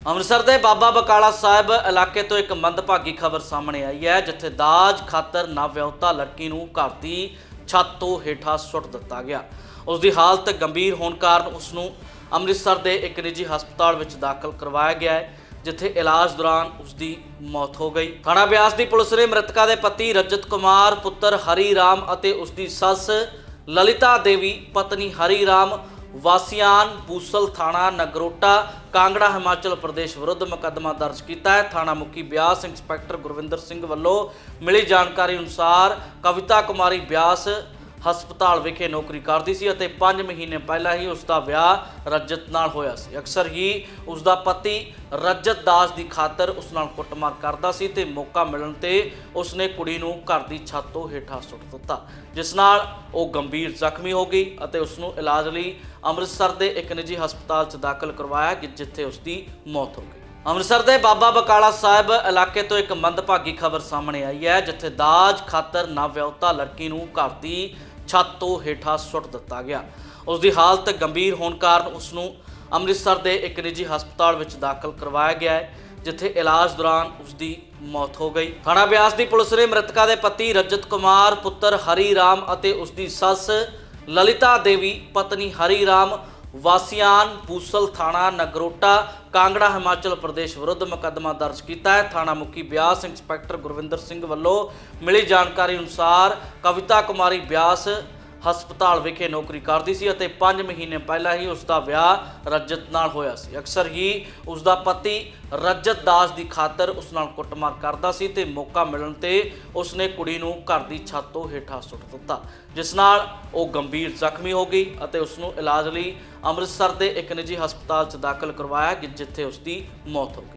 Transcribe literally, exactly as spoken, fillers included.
ਅੰਮ੍ਰਿਤਸਰ ਦੇ ਬਾਬਾ ਬਕਾਲਾ ਸਾਹਿਬ ਇਲਾਕੇ ਤੋਂ ਇੱਕ ਮੰਦਭਾਗੀ ਖਬਰ ਸਾਹਮਣੇ ਆਈ ਹੈ, ਜਿੱਥੇ ਦਾਜ ਖਾਤਰ ਨਵਵਿਆਹੁਤਾ ਲੜਕੀ ਨੂੰ ਘਰ ਦੀ ਛੱਤ ਤੋਂ ਹੇਠਾਂ ਸੁੱਟ ਦਿੱਤਾ ਗਿਆ। ਉਸ ਦੀ ਹਾਲਤ ਗੰਭੀਰ ਹੋਣ ਕਾਰਨ ਉਸ ਨੂੰ ਅੰਮ੍ਰਿਤਸਰ ਦੇ ਇੱਕ ਨਿੱਜੀ ਹਸਪਤਾਲ ਵਿੱਚ ਦਾਖਲ ਕਰਵਾਇਆ ਗਿਆ ਹੈ, ਜਿੱਥੇ ਇਲਾਜ ਦੌਰਾਨ ਉਸ ਦੀ ਮੌਤ ਹੋ ਗਈ। ਥਾਣਾ ਬਿਆਸ ਦੀ ਪੁਲਿਸ ਨੇ ਮ੍ਰਿਤਕਾ ਦੇ ਪਤੀ ਰਜਤ ਕੁਮਾਰ ਪੁੱਤਰ ਹਰੀ ਰਾਮ ਅਤੇ ਉਸ ਦੀ ਸੱਸ ਲਲਿਤਾ ਦੇਵੀ ਪਤਨੀ ਹਰੀ ਰਾਮ वासियान बूसल थाना नगरोटा कांगड़ा हिमाचल प्रदेश विरुद्ध मुकदमा दर्ज किया है। थाना मुखी ब्यास इंस्पैक्टर गुरविंदर सिंह वालों मिली जानकारी अनुसार कविता कुमारी ब्यास हस्पताल विखे नौकरी करती सी अते पांच महीने पहला ही उसका विआह रजत नाल होया सी। अक्सर ही उसका पति रजत दास की खातर उस नाल कुटमार करता सी ते मौका मिलण ते उसने कुड़ी नूं घर की छत तो हेठां सुट दिता, जिस नाल वो गंभीर जख्मी हो गई अते उसनूं इलाज लई अमृतसर के एक निजी हस्पताल च दाखिल करवाया, जिथे उसकी मौत हो गई। ਅੰਮ੍ਰਿਤਸਰ ਦੇ ਬਾਬਾ ਬਕਾਲਾ ਸਾਹਿਬ ਇਲਾਕੇ ਤੋਂ ਇੱਕ ਮੰਦਭਾਗੀ ਖਬਰ ਸਾਹਮਣੇ ਆਈ ਹੈ, ਜਿੱਥੇ ਦਾਜ ਖਾਤਰ ਨਵਵਿਆਹੁਤਾ ਲੜਕੀ ਨੂੰ ਘਰ ਦੀ ਛੱਤ ਤੋਂ ਹੇਠਾਂ ਸੁੱਟ ਦਿੱਤਾ ਗਿਆ। ਉਸ ਦੀ ਹਾਲਤ ਗੰਭੀਰ ਹੋਣ ਕਾਰਨ ਉਸ ਨੂੰ ਅੰਮ੍ਰਿਤਸਰ ਦੇ ਇੱਕ ਨਿੱਜੀ ਹਸਪਤਾਲ ਵਿੱਚ ਦਾਖਲ ਕਰਵਾਇਆ ਗਿਆ ਹੈ, ਜਿੱਥੇ ਇਲਾਜ ਦੌਰਾਨ ਉਸ ਦੀ ਮੌਤ ਹੋ ਗਈ। ਥਾਣਾ ਬਿਆਸ ਦੀ ਪੁਲਿਸ ਨੇ ਮ੍ਰਿਤਕਾ ਦੇ ਪਤੀ ਰਜਤ ਕੁਮਾਰ ਪੁੱਤਰ ਹਰੀ ਰਾਮ ਅਤੇ ਉਸ ਦੀ ਸੱਸ ਲਲਿਤਾ ਦੇਵੀ ਪਤਨੀ ਹਰੀ ਰਾਮ वासियान बूसल थाना नगरोटा कांगड़ा हिमाचल प्रदेश विरुद्ध मुकदमा दर्ज किया है। थाना मुखी ब्यास इंस्पैक्टर गुरविंदर सिंह वालों मिली जानकारी अनुसार कविता कुमारी ब्यास हस्पताल विखे नौकरी करती सी अते पांच महीने पहला ही उसका विआह रजत नाल होया सी। अक्सर ही उसका पति रजत दास की खातर उस नाल कुटमार करता सी ते मौका मिलण ते उसने कुड़ी नूं घर की छत तो हेठां सुट दिता, जिस नाल वो गंभीर जख्मी हो गई अते उसनूं इलाज लई अमृतसर के एक निजी हस्पताल च दाखिल करवाया, जिथे उसकी मौत हो गई।